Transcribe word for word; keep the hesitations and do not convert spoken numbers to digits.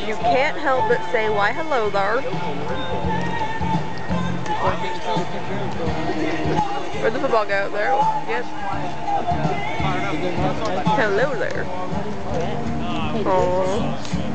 you can't help but say, why hello there. Where'd the football go? There. Yep. Hello there. Aww.